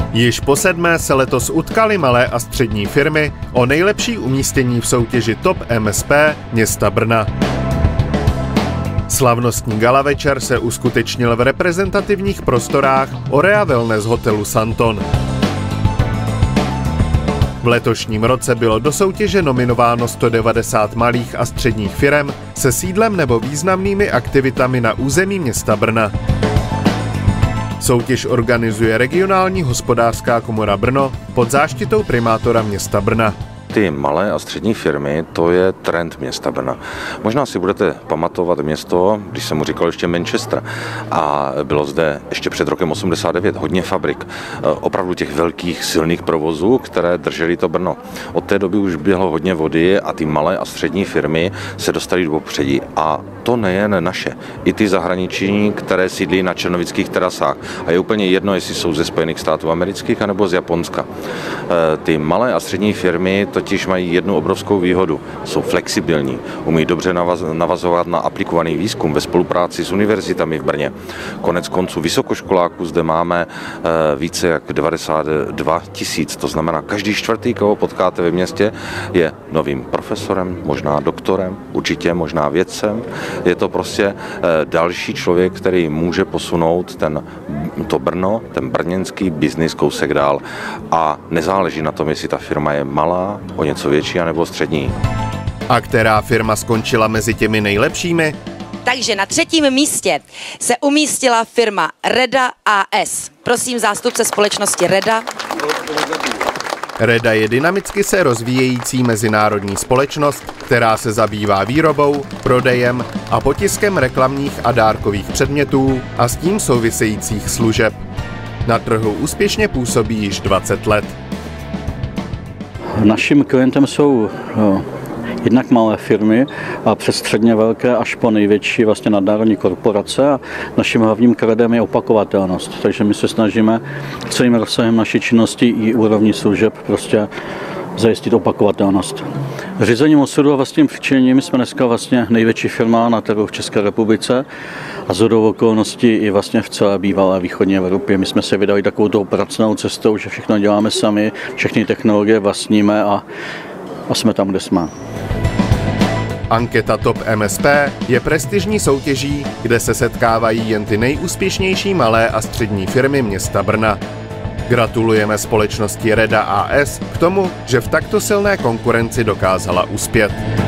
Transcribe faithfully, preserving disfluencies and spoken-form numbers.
Již po sedmé se letos utkaly malé a střední firmy o nejlepší umístění v soutěži Top M S P města Brna. Slavnostní gala večer se uskutečnil v reprezentativních prostorách Orea Wellness hotelu Santon. V letošním roce bylo do soutěže nominováno sto devadesát malých a středních firem se sídlem nebo významnými aktivitami na území města Brna. Soutěž organizuje Regionální hospodářská komora Brno pod záštitou primátora města Brna. Ty malé a střední firmy, to je trend města Brna. Možná si budete pamatovat město, když jsem mu říkal ještě Manchester, a bylo zde ještě před rokem osmdesát devět hodně fabrik, opravdu těch velkých silných provozů, které držely to Brno. Od té doby už bylo hodně vody a ty malé a střední firmy se dostaly do popředí. A to nejen naše, i ty zahraniční, které sídlí na černovických terasách. A je úplně jedno, jestli jsou ze Spojených států amerických anebo z Japonska. Ty malé a střední firmy totiž mají jednu obrovskou výhodu. Jsou flexibilní, umí dobře navazovat na aplikovaný výzkum ve spolupráci s univerzitami v Brně. Konec konců vysokoškoláků zde máme více jak devadesát dva tisíc, to znamená, každý čtvrtý, koho potkáte ve městě, je novým profesorem, možná doktorem, určitě možná vědcem. Je to prostě další člověk, který může posunout ten, to Brno, ten brněnský biznis kousek dál. A nezáleží na tom, jestli ta firma je malá, o něco větší, anebo střední. A která firma skončila mezi těmi nejlepšími? Takže na třetím místě se umístila firma Reda A S. Prosím zástupce společnosti Reda. Reda je dynamicky se rozvíjející mezinárodní společnost, která se zabývá výrobou, prodejem a potiskem reklamních a dárkových předmětů a s tím souvisejících služeb. Na trhu úspěšně působí již dvacet let. Naším klientem jsou no, jednak malé firmy a přes středně velké až po největší vlastně nadnárodní korporace a naším hlavním kredem je opakovatelnost. Takže my se snažíme celým rozsahem naší činnosti i úrovní služeb prostě zajistit opakovatelnost. Řízením osudu a vlastním přičiněním jsme dneska vlastně největší firma na trhu v České republice a shodou okolností i vlastně v celé bývalé východní Evropě. My jsme se vydali takovou tou pracnou cestou, že všechno děláme sami, všechny technologie vlastníme a, a jsme tam, kde jsme. Anketa Top M S P je prestižní soutěží, kde se setkávají jen ty nejúspěšnější malé a střední firmy města Brna. Gratulujeme společnosti Reda A S k tomu, že v takto silné konkurenci dokázala uspět.